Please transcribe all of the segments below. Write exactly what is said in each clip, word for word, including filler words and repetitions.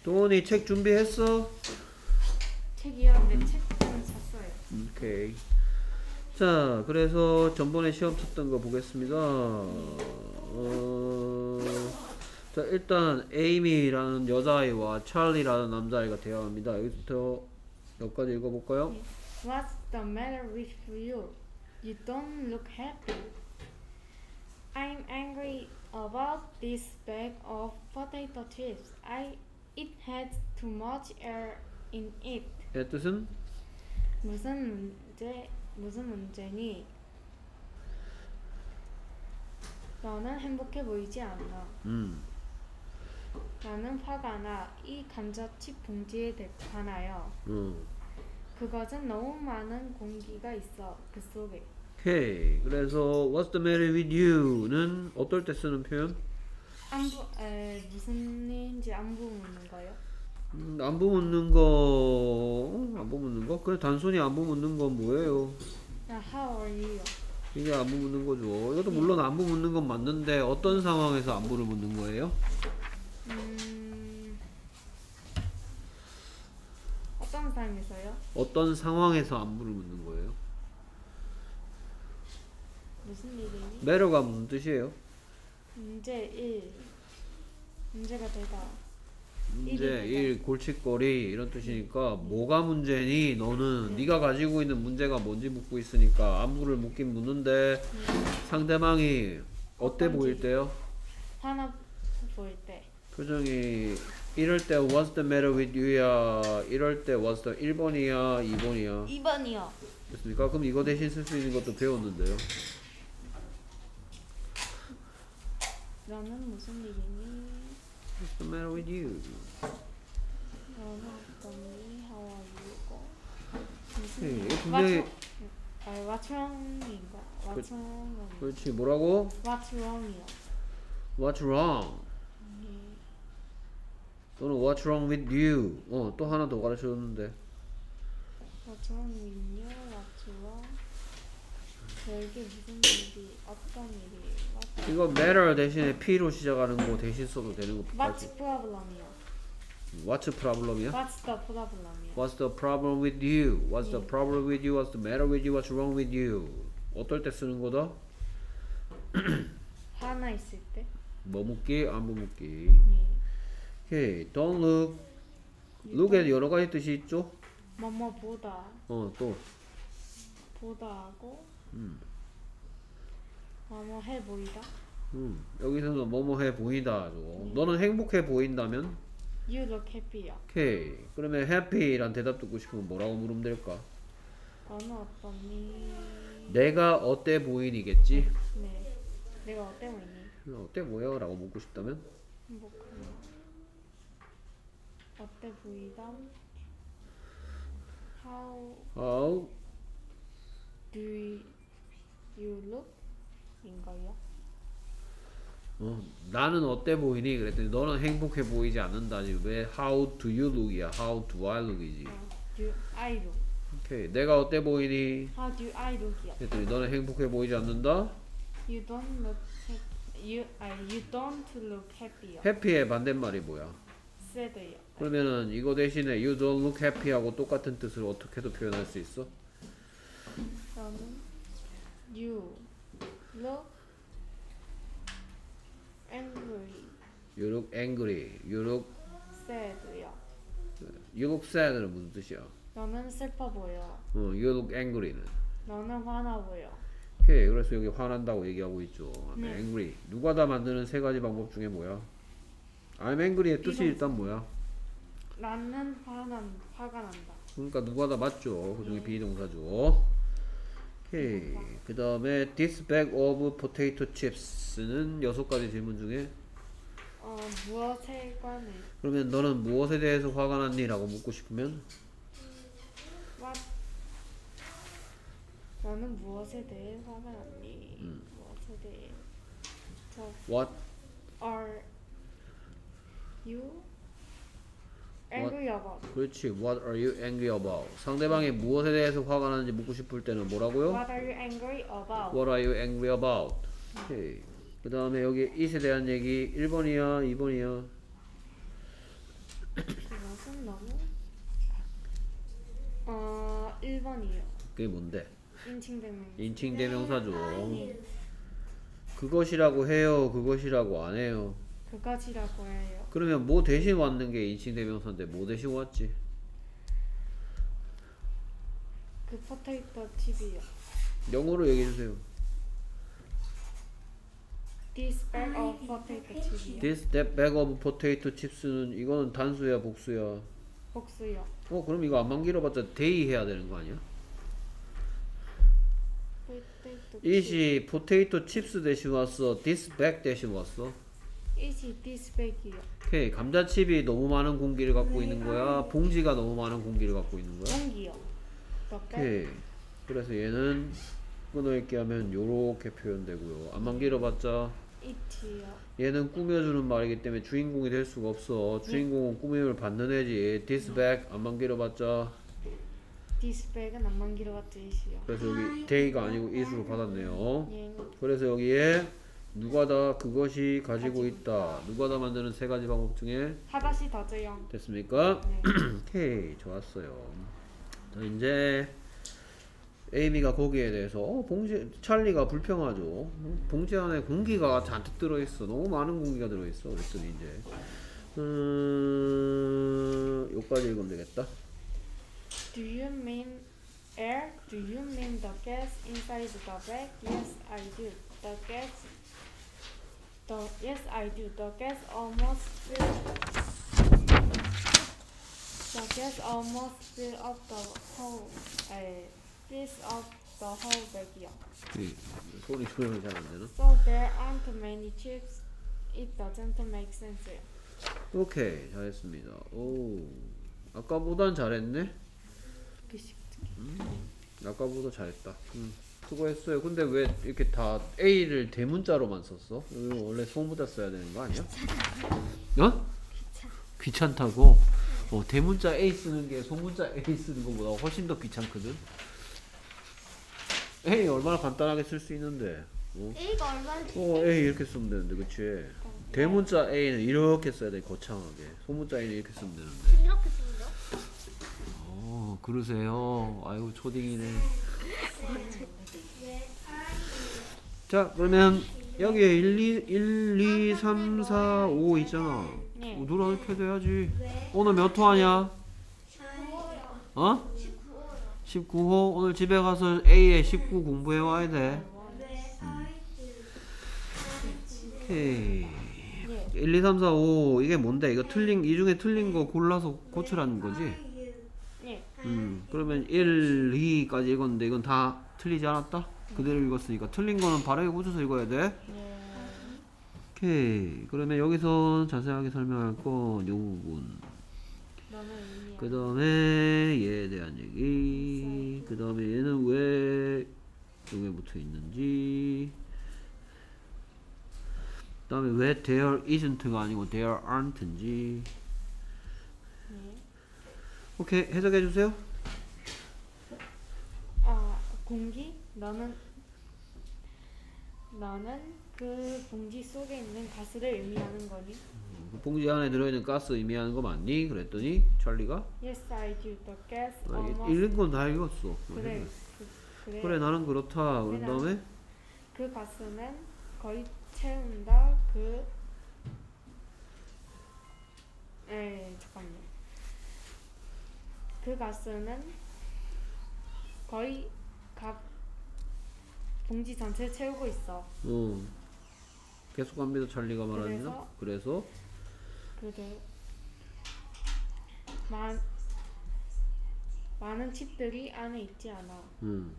도원이 책 준비했어? 책이요? 네, 책은 샀어요. 오케이. 자, 그래서 전번에 시험 쳤던 거 보겠습니다. 어, 자, 일단 에이미라는 여자아이와 찰리라는 남자아이가 대화합니다. 여기서부터 여기까지 읽어볼까요? 네. What's the matter with you? You don't look happy. I'm angry about this bag of potato chips. I it had too much air in it. 의 뜻은? 무슨 문제 무슨 문제니? 너는 행복해 보이지 않아. 음. 나는 화가 나. 이 감자칩 봉지에 관하여. 음. 그것은 너무 많은 공기가 있어. 그 속에. 오케이. 그래서 What's the matter with you?는 어떨 때 쓰는 표현? 안부 에 무슨 일인지 안부 묻는 거요? 음, 안부 묻는 거, 안부 묻는 거? 그래 단순히 안부 묻는 건 뭐예요? 야, how are you? 이게 안부 묻는 거죠. 이것도 물론 안부 묻는 건 맞는데 어떤 상황에서 안부를 묻는 거예요? 음, 어떤 상황에서요? 어떤 상황에서 안부를 묻는 거예요? 무슨 일이니? 매러가 무슨 뜻이에요? 문제 일. 문제가 되다. 문제 일이 일, 골칫거리 이런 뜻이니까 뭐가 문제니? 너는 네가 가지고 있는 문제가 뭔지 묻고 있으니까 안부를 묻긴 묻는데 상대방이 어때 보일 때요? 화나 보일 때. 표정이 이럴 때 What's the matter with you야 이럴 때 What's the 일 번이야 이 번이야 이 번이요. 됐습니까? 그럼 이거 대신 쓸 수 있는 것도 배웠는데요. 너는 무슨 일이니? What's the matter with you? 너는 어떠니? How are you? 무슨 네, 일? 이거 분명히 아, what's wrong인가? What's wrong? 그렇지 뭐라고? What's wrong이요. What's wrong? 네. 또는 What's wrong with you? 어, 또 하나 더 가르쳐줬는데 What's wrong with you? What's wrong? 별게 무슨 일이? 어떤 일이? What, 이거 matter 대신에 P로 시작하는 거 대신 써도 되는 what's 것까지 problem이요? What's problem이야? What's the problem이요? What's the problem with you? What's the 예. problem with you? What's the matter with you? What's wrong with you? 어떨 때 쓰는 거다? 화나 있을 때? 뭐 묻기? 안부 묻기. 예. 오케이. Don't look. look에 여러 가지 뜻이 있죠? 뭐뭐 보다, 어, 또. 보다 하고 음. 뭐뭐 해 보이다. 음. 여기서는 뭐뭐 해 보인다죠. 너는 행복해 보인다면? You look happy요. 오케이. 그러면 happy란 대답 듣고 싶으면 뭐라고 물으면 될까? 너는 어떠니? 내가 어때 보이니겠지? 네. 내가 어때 보이니? 어때 보여? 라고 묻고 싶다면? 행복하니? 어때 보이다? How How do you look? 인가요? 어, 나는 어때 보이니? 그랬더니 너는 행복해 보이지 않는다지. 왜 how do you look이야? how do I look이지. 어, do I look? 오케이. 내가 어때 보이니? How do I look이요? 그랬더니 너는 행복해 보이지 않는다? You don't look happy. You, 아, you don't look happy요. 해피의 반대말이 뭐야? sad요. 그러면은 이거 대신에 you don't look happy하고 똑같은 뜻을 어떻게도 표현할 수 있어? 저는 you look angry, You look angry. You look sad요. You look sad는 무슨 뜻이야? 너는 슬퍼 보여. 어, you look angry는. 너는 화나 보여. 오케이. 그래서 여기 화난다고 얘기하고 있죠. I'm 네. angry. 누가 다 만드는 세 가지 방법 중에 뭐야? I'm angry의 뜻이 이건- 일단 뭐야? 나는 화난 화가 난다. 그러니까 누가 다 맞죠. 그 중에 네. 비동사죠. 오케이. 그 다음에 this bag of potato chips는 여섯 가지 질문 중에 어 무엇에 관해? 그러면 너는 무엇에 대해서 화가 났니? 라고 묻고 싶으면 What? 너는 무엇에 대해 화가 났니? 음. 무엇에 대해? 저 what? are you angry about? 그렇지. What are you angry about? 상대방이 무엇에 대해서 화가 나는지 묻고 싶을 때는 뭐라고요? What are you angry about? What are you angry about? 오케이. 그 다음에 여기 it에 대한 얘기 일 번이야 이 번이야? 그것은 너무 어 일 번이요. 그게 뭔데? 인칭대명. 인칭대명사죠. 그것이라고 해요, 그것이라고 안 해요? 그것이라고 해요. 그러면 뭐 대신 왔는 게 인칭대명사인데 뭐 대신 왔지? 그 포테이토 칩이요. 영어로 얘기해주세요. This bag of potato chip이요. This that bag of potato chips는 이거는 단수야, 복수야? 복수요. 어 그럼 이거 안만 길어봤자 they 해야 되는 거 아니야? 포테이토 it이 potato chips 대신 왔어, this bag 대신 왔어? Is this bag이요. 오케이, 감자칩이 너무 많은 공기를 갖고 있는 거야, 봉지가 너무 많은 공기를 갖고 있는 거야? 공기요. The bag. 오케이, 그래서 얘는 끊어읽기 하면 요렇게 표현되고요. 안만 길어봤자 it요. 얘는 꾸며주는 말이기 때문에 주인공이 될 수가 없어. 주인공은 꾸밈을 받는 애지. this bag 안만 길어봤자, This bag은 안만 길어봤자 it이요. 그래서 여기 they가 아니고 it으로 받았네요. 예. 그래서 여기에 누가 다 그것이 가지고 있다, 누가 다 만드는 세 가지 방법 중에 하다시 더제형. 됐습니까? 네. 오케이, 좋았어요. 자, 이제 에이미가 거기에 대해서 어, 봉지 찰리가 불평하죠. 봉지 안에 공기가 잔뜩 들어있어, 너무 많은 공기가 들어있어. 그랬더니 이제 음, 여기까지 읽으면 되겠다. Do you mean air? Do you mean the gas inside the bag? Yes, I do. The gas. The yes, I do. The gas almost filled. The gas almost filled up the whole. Uh, piece of the whole bag이요. 이, 소리 조절이 잘 안 되나? So there aren't many chips. It doesn't make sense요. 오케이, 잘했습니다. 오, 아까보단 잘했네. 아까보다 잘했다. 음, 수고했어요. 근데 왜 이렇게 다 A를 대문자로만 썼어? 이거 원래 소문자 써야 되는 거 아니야? 어? 귀찮다고? 어, 대문자 A 쓰는 게 소문자 A 쓰는 것보다 훨씬 더 귀찮거든. A 얼마나 간단하게 쓸 수 있는데. 어? A가 얼마나 어, A 이렇게 쓰면 되는데, 그치? 대문자 A는 이렇게 써야 돼, 거창하게. 소문자 A는 이렇게 쓰면 되는데. 이렇게 쓰는데요? 어, 그러세요. 아이고, 초딩이네. 자, 그러면 여기에 일, 이, 일, 이, 삼, 사, 오 있잖아. 네. 누라 이렇게 돼야지. 오늘 몇 호 하냐? 어? 십구 호. 오늘 집에 가서 A에 십구 공부해 와야 돼. 오케이. 예. 일, 이, 삼, 사, 오 이게 뭔데? 이거 틀린, 이 중에 틀린 거 골라서 고치라는 거지? 예. 음, 그러면 일, 이까지 읽었는데 이건 다 틀리지 않았다? 그대로 읽었으니까 틀린 거는 바르게 고쳐서 읽어야 돼. 예. 오케이. 그러면 여기서 자세하게 설명할 건 요 부분. 너는 의미야. 그 다음에 얘에 대한 얘기. 그 다음에 얘는 왜 여기에 붙어 있는지. 그 다음에 왜 there isn't가 아니고 there aren't인지. 네. 오케이, 해석해 주세요. 아, 공기? 너는 너는 그 봉지 속에 있는 가스를 의미하는 거니? 그 봉지 안에 들어있는 가스 의미하는 거 맞니? 그랬더니 찰리가 Yes, I do. The gas 아, almost. 읽는 건 다 읽었어. 그래. 그, 그래. 그래, 나는 그렇다. 그런 그래, 다음에 그 가스는 거의 채운다. 그 에 잠깐만. 그 가스는 거의 각 봉지 전체 채우고 있어. 어, 계속 갑니다. 찰리가 말하는. 그래서 그래. 많 많은 칩들이 안에 있지 않아. 음.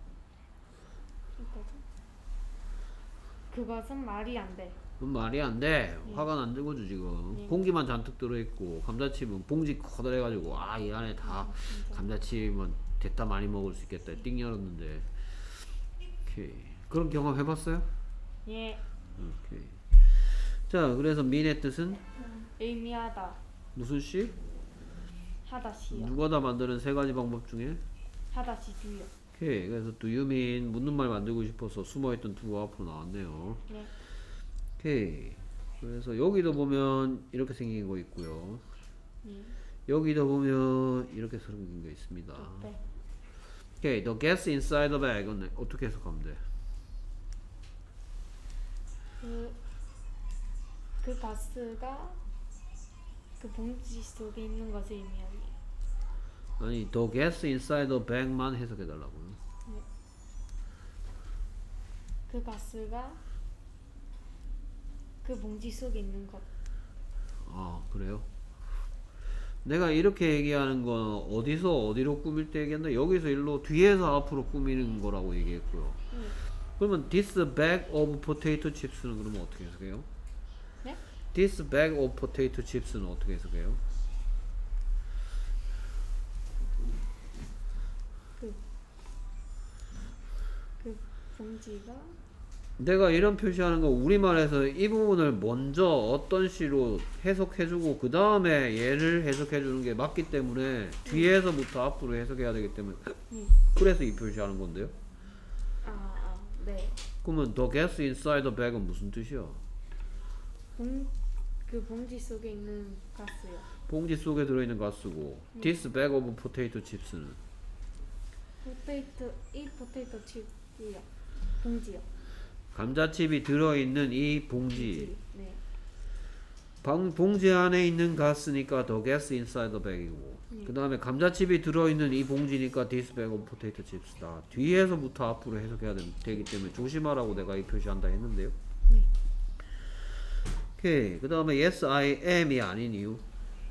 그것은 말이 안 돼. 그건 말이 안 돼. 예. 화가 안 들거든 지금. 예. 공기만 잔뜩 들어있고 감자칩은 봉지 커다래가지고 아, 이 안에 다 진짜. 감자칩은 됐다 많이 먹을 수 있겠다. 띵 열었는데. 오케이. 그런 경험 해봤어요? 예. 오케이. 자, 그래서 mean의 뜻은 의미하다. 무슨 시? 하다시요. 누가 다 만드는 세 가지 방법 중에? 하다시 두요. 오케이. 그래서 do you mean 묻는 말 만들고 싶어서 숨어있던 두가 앞으로 나왔네요. 네. 오케이. 그래서 여기도 보면 이렇게 생긴 거 있고요. 예. 여기도 보면 이렇게 쓰는 게 있습니다. 네. 오케이, the gas inside the bag은 어떻게 해석하면 돼? 그, 그 가스가 그 봉지 속에 있는 것을 의미하니. 아니, the gas inside the bag만 해석해 달라고요. 네. 그 가스가 그 봉지 속에 있는 것. 아, 그래요? 내가 이렇게 얘기하는 건 어디서 어디로 꾸밀 때 얘기한다? 여기서 일로 뒤에서 앞으로 꾸미는 거라고 얘기했고요. 네. 그러면 this bag of potato chips는 그러면 어떻게 해석해요? 네? This bag of potato chips는 어떻게 해석해요? 그, 그 봉지가 내가 이런 표시하는 거 우리말에서 이 부분을 먼저 어떤 시로 해석해주고 그 다음에 얘를 해석해주는 게 맞기 때문에 뒤에서부터 앞으로 해석해야 되기 때문에 네. 그래서 이 표시하는 건데요. 아, 아, 네. 그러면 the gas inside the bag은 무슨 뜻이야? 봉, 그 봉지 속에 있는 가스요. 봉지 속에 들어있는 가스고 네. this bag of potato chips는 포테이토, 이 포테이토 칩이요. 봉지요. 감자칩이 들어있는 이 봉지 네. 방, 봉지 안에 있는 가스니까 the gas inside the bag이고 네. 그 다음에 감자칩이 들어있는 이 봉지니까 this bag of potato chips다. 뒤에서부터 앞으로 해석해야 되, 되기 때문에 조심하라고 내가 이 표시한다 했는데요. 네. 오케이. 그 다음에 yes I am이 아닌 이유.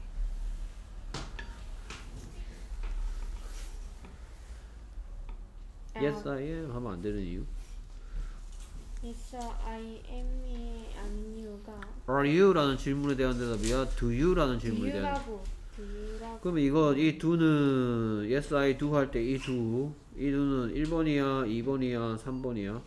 yes I am 하면 안 되는 이유. Yes, I am이 아닌 이유가 Are you? 라는 질문에 대한 대답이야. Do you? 라는 질문에 대한 두유라고 두유라고 그러면 이거 이 do는 yes I do 할 때 이 do 이 do는 일 번이야 이 번이야 삼 번이야.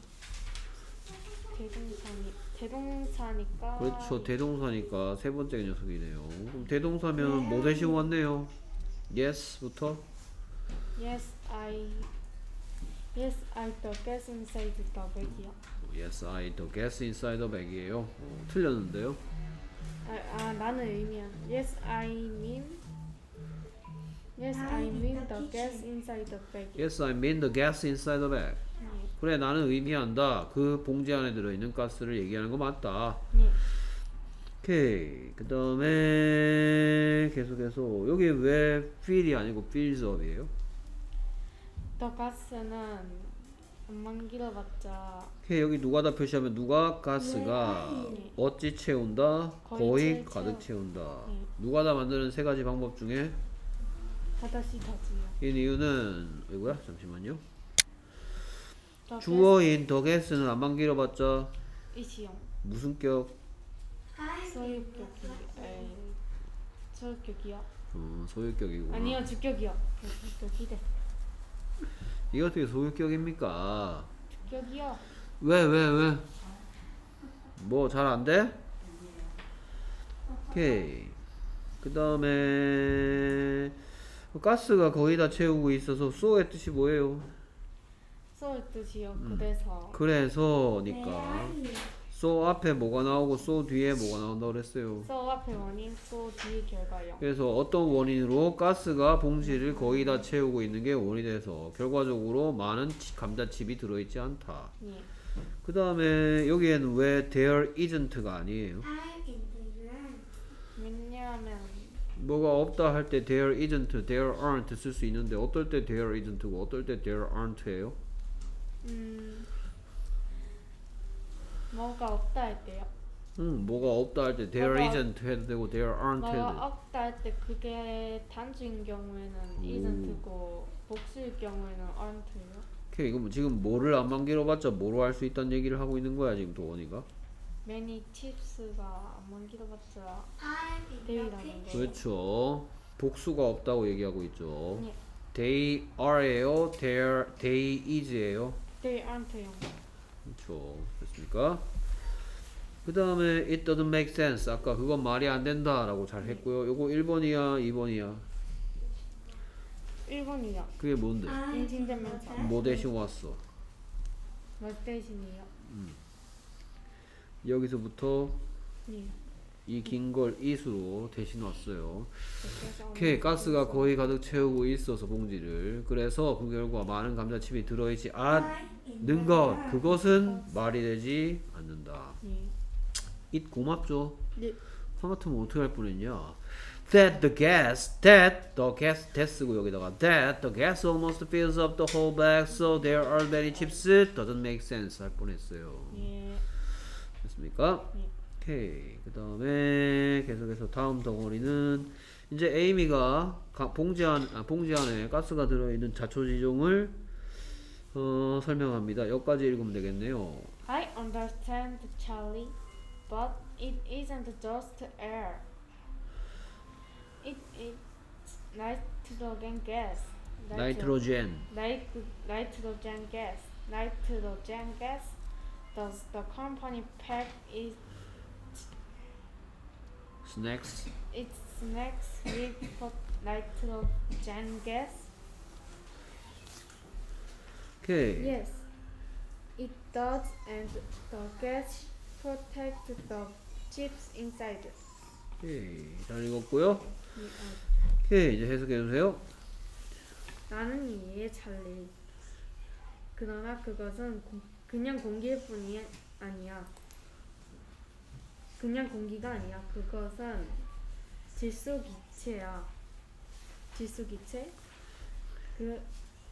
대동사니 대동사니까 그렇죠. 대동사니까 세 번째 녀석이네요. 그럼 대동사면 뭐 대신 왔네요? yes부터 Yes, I Yes, I the gas inside the bag이요. yes I the gas inside the bag이에요. 어, 틀렸는데요. 아, 아 나는 의미한 Yes, I mean Yes, I mean the gas inside the bag. yes I mean the gas inside the bag. 네. 그래 나는 의미한다. 그 봉지 안에 들어있는 가스를 얘기하는 거 맞다. 네. 오케이. 그 다음에 계속해서 여기 왜 feel이 아니고 feels up이에요? The gas는 안만 길어봤자 오케이. 여기 누가 다 표시하면 누가 가스가 네. 어찌 채운다? 거의 거의 채- 가득 채워. 채운다. 네. 누가 다 만드는 세 가지 방법 중에 다다시 다지요. 이 이유는 이거야? 잠시만요. The 주어인 더 게스는 안만 길어봤자 gas 이시용 무슨 격? 소유격이 에 소유격이요? 어, 소유격이구나. 아니요 주격이요. 주격이래. 이거 어떻게 소유격입니까? 주격이요. 왜, 왜, 왜? 뭐, 잘 안 돼? 오케이. 그 다음에, 가스가 거의 다 채우고 있어서, so의 뜻이 뭐예요? 소의 뜻이요. 그래서 그래서니까. so 앞에 뭐가 나오고, so 뒤에 뭐가 나온다고 그랬어요. 소 앞에 원인, 소 뒤에 결과요. 그래서 어떤 원인으로 가스가 봉지를 거의 다 채우고 있는 게 원인이 돼서, 결과적으로 많은 치- 감자칩이 들어있지 않다. 예. 그 다음에, 여기에는 왜 there isn't가 아니에요? 왜냐하면 뭐가 없다 할 때 there isn't, there aren't 쓸 수 있는데 어떨 때 there isn't고 어떨 때 there aren't예요? 음 뭐가 없다 할 때요. 음, 뭐가 없다 할 때 there 뭐가- isn't 해도 되고 there aren't 해도 뭐가 돼. 없다 할 때 그게 단수인 경우에는 isn't고 복수일 경우에는 aren't예요. 오케이, 그럼 지금 뭐를 안 만들어봤자 뭐로 할 수 있다는 얘기를 하고 있는 거야 지금 도원이가? many chips가 안 만들어봤자 데이라는 거. 그렇죠. 복수가 없다고 얘기하고 있죠. 네. they are예요? there, they is예요? They aren't요. 그렇죠. 됐습니까? 그 다음에 it doesn't make sense. 아까 그건 말이 안 된다 라고 잘 했고요. 요거 일 번이야 이 번이야? 일 번이요. 그게 뭔데? 인칭대명사. 뭐 대신 왔어? 뭐 대신이요? 여기서부터 예. 이 긴 걸 it으로 대신 왔어요. 그래서 오케이, 가스가 거의 가득 채우고 있어서 봉지를. 그래서 그 결과 많은 감자칩이 들어있지 않는 것. 그것은 말이 되지 않는다. 네. it 고맙죠? 네. 하마터면 어떻게 할 뻔했냐? That the gas, that the gas, that 쓰고 여기다가 that the gas almost fills up the whole bag, so there are many chips. Doesn't make sense 할 뻔했어요. 예. 됐습니까? 네. 오케이. 그 다음에 계속해서 다음 덩어리는 이제 에이미가 가- 봉지 안, 아, 봉지 안에 가스가 들어있는 자초지종을 어, 설명합니다. 여기까지 읽으면 되겠네요. I understand, Charlie, but it isn't just air. It is nitrogen gas. Nitro- 나이트로젠. Nit- nitrogen gas. Nitrogen gas. Does the company pack its 스낵스. its snacks with pot- nitrogen gas? 오케이. Yes, it does, and the gas protects the chips inside. 오케이. 잘 읽었고요. 예, 아, 오케이. 이제 해석해 주세요. 나는 이해해, 찰리. 그러나 그것은 고, 그냥 공기일 뿐이 아니야. 그냥 공기가 아니야. 그것은 질소 기체야. 질소 기체? 그,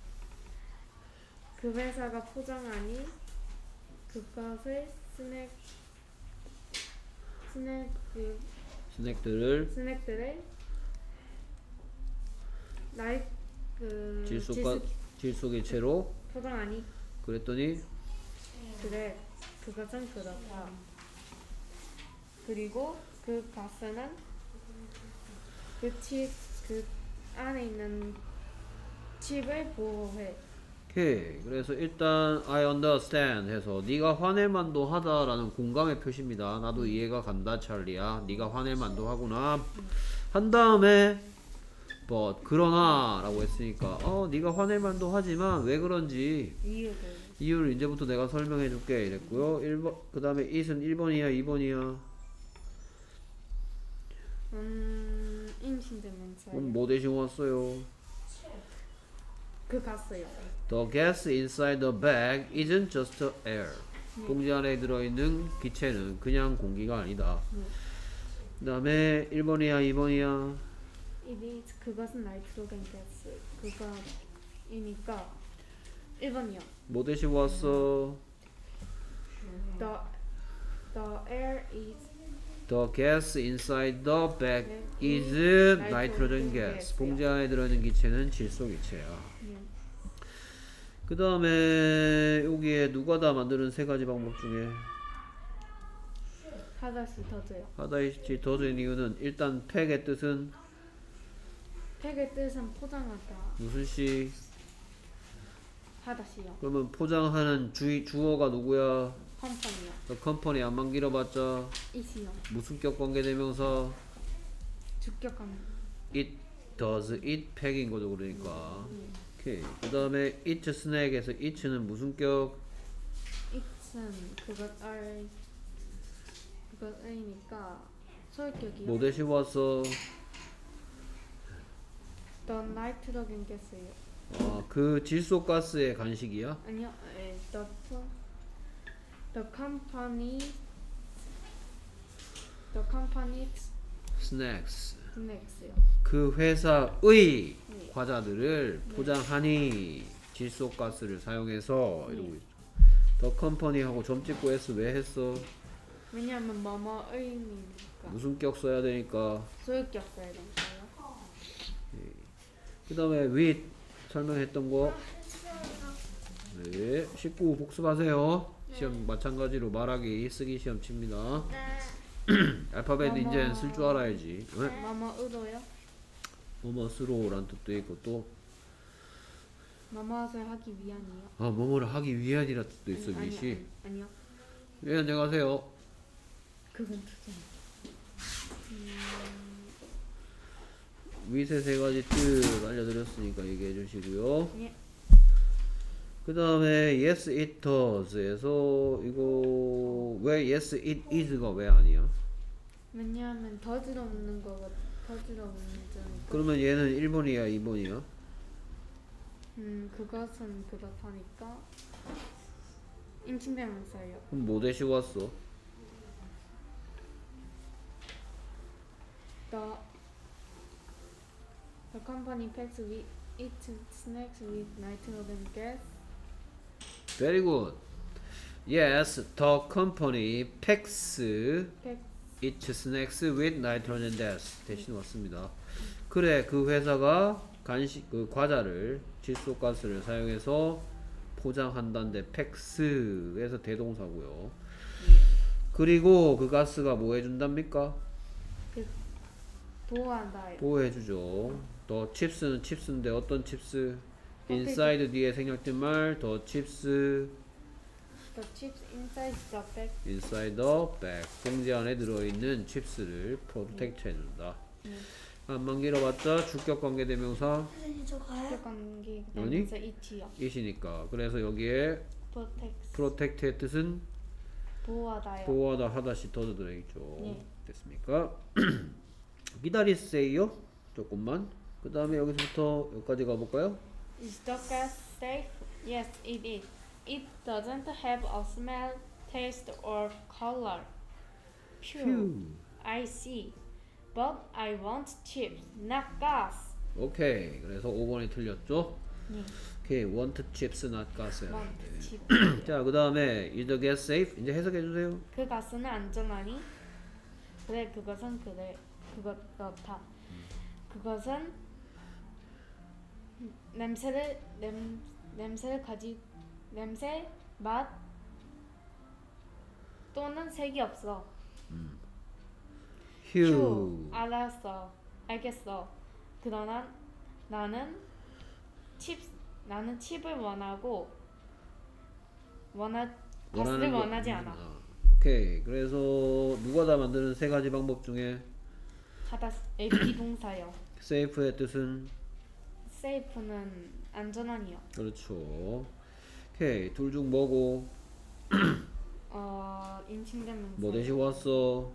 그 회사가 포장하니 그것을 스낵 스낵 그 스낵들을 스낵들을 나이 그 질소가 질소기체로 포장하니 그랬더니 그래 그것은 그렇다. 그리고 그 가스는 그 칩 그 안에 있는 칩을 보호해. 오케이. 그래서 일단 I understand 해서 네가 화낼 만도 하다라는 공감의 표시입니다. 나도 이해가 간다 찰리야. 네가 화낼 만도 하구나. 한 다음에 but 그러나 라고 했으니까 어 네가 화낼 만도 하지만 왜 그런지 이유를 이유를 이제부터 내가 설명해 줄게 이랬고요. 일 번 그 다음에 it은 일 번이야 이 번이야? 음 임신되면서 그럼 뭐 대신 왔어요? 그 가스요. The gas inside the bag isn't just air. 봉지 안에 들어있는 기체는 그냥 공기가 아니다. 네. 그 다음에 일 번이야 이 번이야? It is 그것은 나이트로겐 가스 그거이니까 일 번이요. 뭐 대신 왔어? The the air is The gas inside the bag is nitrogen nitrogen gas. gas. 봉지 안에 들어있는 기체는 질소 기체야. 네. 그 다음에 여기에 누가 다 만드는 세 가지 방법 중에 하다시 더줘요. 하다이시 더된 이유는 일단 팩의 뜻은 팩의 뜻은 포장하다. 무슨 시? 하다시요. 그러면 포장하는 주, 주어가 누구야? 컴퍼니요. The company 안만 길어봤자 이시요. 무슨격 관계대명사 주격하는. it does it 팩인 거죠 그러니까. 음. 오케이. 그 다음에 it snack에서 it는 무슨격? it은 그것 알 그것이니까 소유격이요. 뭐 대신 왔어? The nitrogen gas요. 아, 그 질소가스의 간식이야? 아니요. 에, the the company the company's snacks. snacks요. 그 회사의 네. 과자들을 포장하니 질소가스를 사용해서 네. 이러고 있죠. 더 컴퍼니하고 점 찍고 S 왜 했어? 왜냐하면 뭐뭐의니까 무슨 격 써야 되니까. 소유격 써야 되니까요. 그 다음에 with 설명했던 거. 네, 십구 복습하세요. 시험 마찬가지로 말하기 쓰기 시험 칩니다. 알파벳 뭐뭐. 이제 쓸 줄 알아야지. 네? 뭐뭐의로요? 뭐뭐스로란 뜻도 있고 또 뭐뭐를 하기 위함이요. 아, 뭐뭐를 하기 위한이라 뜻도 있어. 아니, 미시. 아니, 아니요. 예, 안녕하세요. 그건 투정. 위세 세 가지 뜻 알려드렸으니까 얘기해 주시고요. 예. 그 다음에 yes it does에서 이거 왜 yes it is가 왜 아니야? 왜냐하면 더즈 없는 거가 더즈 없는 점. 그러면 얘는 일 번이야 이 번이야? 음 그것은 그렇다니까 인칭대명사예요. 그럼 뭐 대시고 왔어? The the company packs with its snacks with nitrogen gas. Very good. Yes, the company packs Pack its snacks with nitrogen gas. 대신 왔습니다. 그래, 그 회사가 간식, 그 과자를 질소가스를 사용해서 포장한다는데 팩스에서 대동사고요. 그리고 그 가스가 뭐 해준답니까? 그 보호한다요. 보호해주죠. 더 칩스는 칩스인데 어떤 칩스? 포테이토. inside 뒤에 생략된 말, 더 칩스 The chips inside the bag. inside the bag. 봉지 안에 들어있는 칩스를 프로텍트 해준다. 네. 안만 길어봤자 주격 관계 대명사 선생님 저 가요? 관계 아니? 대명사 it요. 이시니까. 그래서 여기에 Protect. 프로텍트의 뜻은 보호하다요. 보호하다 하다시 더도 들어있죠. 네. 됐습니까? 기다리세요. 조금만. 그 다음에 여기서부터 여기까지 가볼까요? Is the gas safe? Yes, it is. It doesn't have a smell, taste, or color. Phew. 휴. I see. But I want chips, not gas. 오케이. 그래서 오 번이 틀렸죠? 네. 오케이. want chips not gas. want chips. 자, 그 다음에 is the gas safe? 이제 해석해주세요. 그 가스는 안전하니? 그래, 그것은 그래. 그것 그렇다. 그것은 냄새를 냄 냄새를 가지 냄새 맛 또는 색이 없어. 휴. 휴, 알았어, 알겠어. 그러나 나는 칩 나는 칩을 원하고 원하 가스를 원하는 거- 원하지 음, 않아. 아, 오케이. 그래서 누가 다 만드는 세 가지 방법 중에 하다 비동사요. safe의 뜻은 세이프는 안전한이요. 그렇죠. 오케이. 둘 중 뭐고? 어 인칭되면서 뭐 대시고 왔어?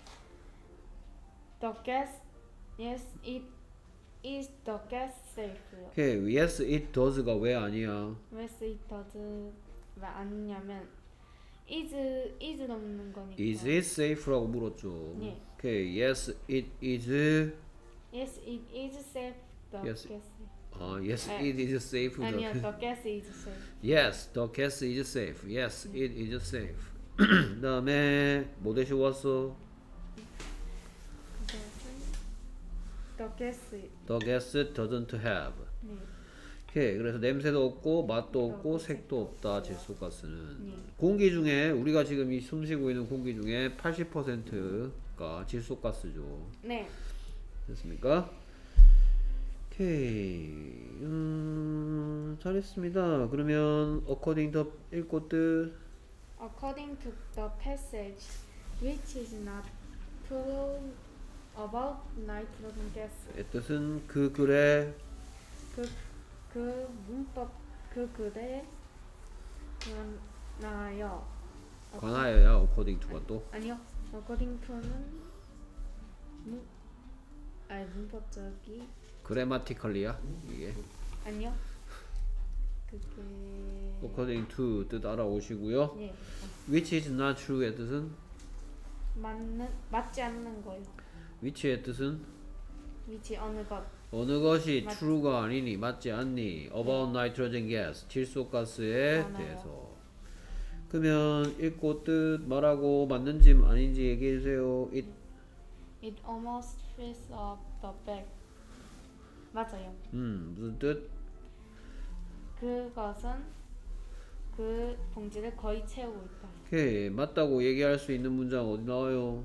The gas, yes, it is the gas safe요. 오케이. yes it does가 왜 아니야? Yes, it does 왜 아니냐면 is is 없는 거니까. is it safe라고 물었죠. 네. 오케이. yes it is Yes, it is safe. The Yes. gas. 아 yes 아, it is safe. 아니요, the gas is safe. yes the gas is safe. yes it is safe. 그 다음에 뭐 대시고 왔어? 그것은 the gas. the gas doesn't have. 네. 오케이. 그래서 냄새도 없고 맛도 없고 없고 색도 없다. 질소가스는. 네. 공기 중에 우리가 지금 이 숨쉬고 있는 공기 중에 팔십 퍼센트가 질소가스죠. 네. 됐습니까? 오케이. 음, 잘했습니다. 그러면 according to 읽고 뜻 According to the passage, which is not true about nitrogen gas. 의 뜻은 그 글에 그, 그 문법 그 글에 관하여 관하여야 according to가 또 아니요. according to는 문 아니 문법적이 grammatically야 이게 아니요. 그게 according to 뜻 알아오시고요. 예 which is not true의 뜻은 맞는 맞지 않는 거요. which의 뜻은 위치 어느 것 어느 것이 맞- true가 아니니 맞지 않니 about nitrogen gas 질소가스에 많아요. 대해서 그러면 읽고 뜻 말하고 맞는지 아닌지 얘기해 주세요. it it almost fills up the bag. 맞아요. 음 무슨 뜻? 그것은 그 봉지를 거의 채우고 있다. 오케이 맞다고 얘기할 수 있는 문장 어디 나와요?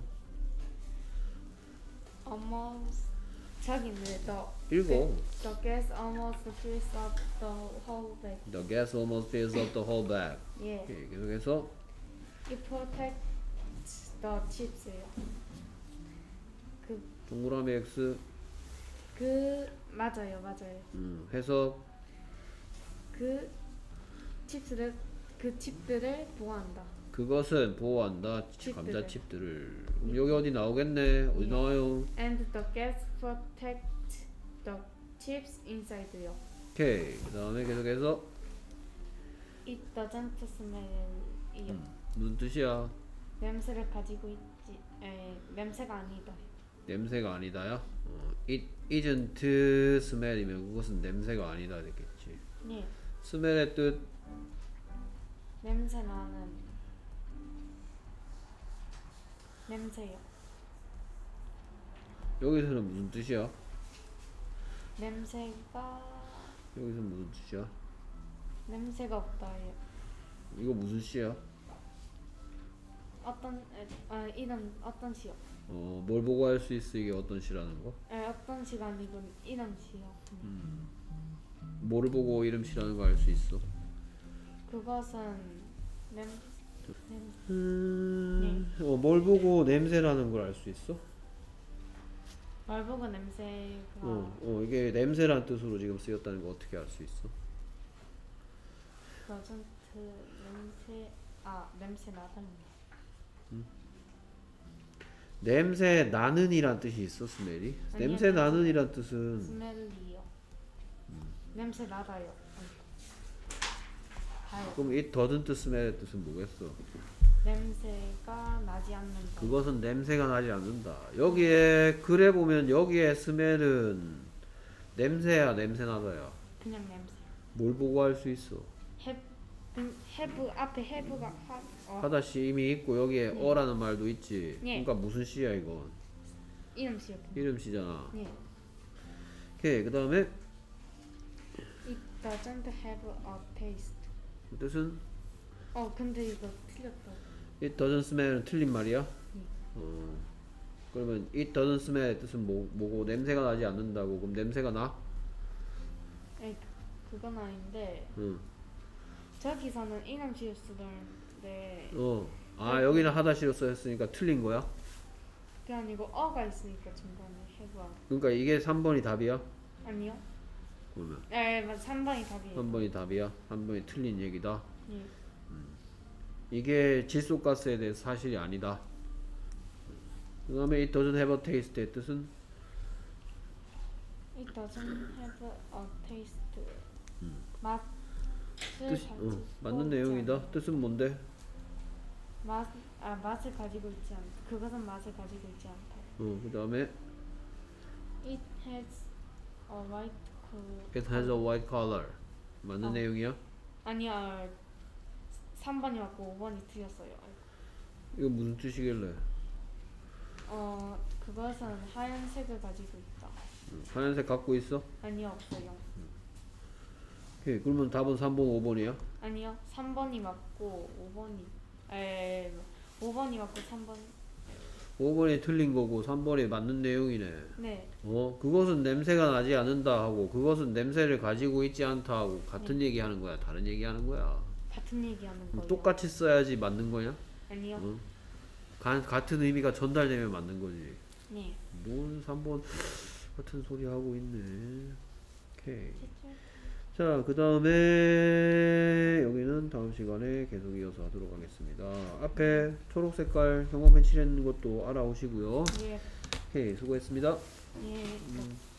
almost 저기 있는데 the 읽어. the gas almost fills up the whole bag. The gas almost fills up the whole bag. 예. 오케이, 계속해서 It protects the chips예요. 그, 동그라미 X 그 맞아요, 맞아요. 음, 해석 그 칩스를 그 칩들을 보호한다. 그것은 보호한다 칩들을. 감자칩들을. 그럼 여기 어디 나오겠네. 어디 예. 나와요? And the gas protect the chips inside요. 오케이. 그 다음에 계속해서 It doesn't smell이요. 음, 무슨 뜻이야? 냄새를 가지고 있지. 에, 냄새가 아니다. 냄새가 아니다야? 어, it isn't smell이면 그것은 냄새가 아니다 됐겠지. 예. smell의 뜻 냄새 나는 냄새요. 여기서는 무슨 뜻이야? 냄새가 여기서 무슨 뜻이야? 냄새가 없다요. 이거 무슨 시야? 어떤 에, 아, 이름 어떤 시요? 어, 뭘 보고 할 수 있어 이게 어떤 시라는 거? 에, 어떤 시가 아니고 이름 시요. 음. 뭐를 보고 이름 시라는 거 알 수 있어? 그것은 냄 냄새. 음, 어, 뭘 보고 냄새라는 걸 알 수 있어? 말보고 냄새가 어, 어, 이게 냄새란 뜻으로 지금 쓰였다는 거 어떻게 알 수 있어? doesn't 냄새 아 냄새 나다는 냄새 나는이란 뜻이 있어, 스멜이? 아니요, 냄새 냄새. 나는이란 뜻은 스멜리요. 냄새 나다요. 아유, 그럼 it doesn't smell의 뜻은 뭐겠어? 냄새가 나지 않는다. 그것은 냄새가 나지 않는다. 여기에 글에 보면 여기에 스멜은 냄새야, 냄새 나다야. 그냥 냄새. 뭘 보고 할 수 있어? have have 앞에 have가 하, 어, 하다시 이미 있고 여기에 네. 어라는 말도 있지. 예. 그러니까 무슨 시야 이건? 이름 시였군. 이름 시잖아. 예. 오케이. 그 다음에 It doesn't have a taste. 그 뜻은 어 근데 이거 틀렸다. it doesn't smell은 틀린 말이야? 예. 어. 그러면 it doesn't smell의 뜻은 뭐, 뭐고 냄새가 나지 않는다고. 그럼 냄새가 나? 에 그건 아닌데 응. 저기서는 이름 시를 쓰던데 어. 아 여기는 하다시로 써였으니까 틀린 거야? 그게 아니고 어가 있으니까 중간에 have가 그러니까 이게 삼 번이 답이야? 아니요. 그러면 에 맞아 삼 번이 답이에요. 삼 번이 답이야? 삼 번이 틀린 얘기다? 예. 이게 질소가스에 대해서 사실이 아니다. 그 다음에 it doesn't have a taste의 뜻은? It doesn't have a taste. 맛을 뜻이, 가지고 어, 맞는 있지 내용이다. 않다. 뜻은 뭔데? 맛, 아 맛을 가지고 있지 않다. 그것은 맛을 가지고 있지 않다. 어, 그 다음에 It has a white color. it has a white color. 맞는 어. 내용이야? 아니야. 삼 번이 맞고 오 번이 틀렸어요. 이거 무슨 뜻이길래? 어 그것은 하얀색을 가지고 있다. 응, 하얀색 갖고 있어? 아니요 없어요. 오케이. 그러면 답은 삼 번, 오 번이야? 아니요 삼 번이 맞고 오 번이 에 오 번이 맞고 삼 번. 오 번이 틀린 거고 삼 번이 맞는 내용이네. 네. 어, 그것은 냄새가 나지 않는다 하고 그것은 냄새를 가지고 있지 않다 하고 같은 얘기 하는 거야? 다른 얘기 하는 거야? 같은 얘기하는 그럼 거예요. 똑같이 써야지 맞는 거냐? 아니요. 어? 가, 같은 의미가 전달되면 맞는 거지. 네. 뭔 삼 번 같은 소리 하고 있네. 오케이. 진짜? 자, 그 다음에 여기는 다음 시간에 계속 이어서 하도록 하겠습니다. 앞에 초록 색깔 형광펜 칠했는 것도 알아오시고요. 예. 오케이, 수고했습니다. 예. 음.